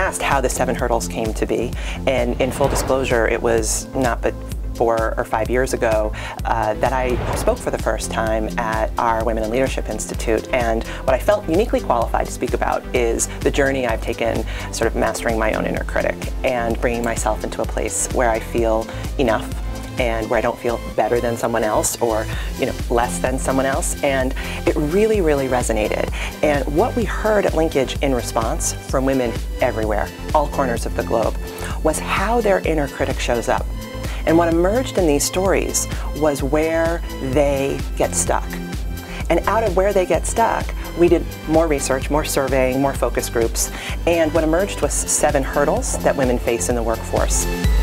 asked how the 7 hurdles came to be, and in full disclosure, it was not but 4 or 5 years ago that I spoke for the first time at our Women in Leadership Institute, and what I felt uniquely qualified to speak about is the journey I've taken sort of mastering my own inner critic and bringing myself into a place where I feel enough and where I don't feel better than someone else or less than someone else, and it really, really resonated. And what we heard at Linkage in response from women everywhere, all corners of the globe, was how their inner critic shows up. And what emerged in these stories was where they get stuck. And out of where they get stuck, we did more research, more surveying, more focus groups, and what emerged was 7 hurdles that women face in the workforce.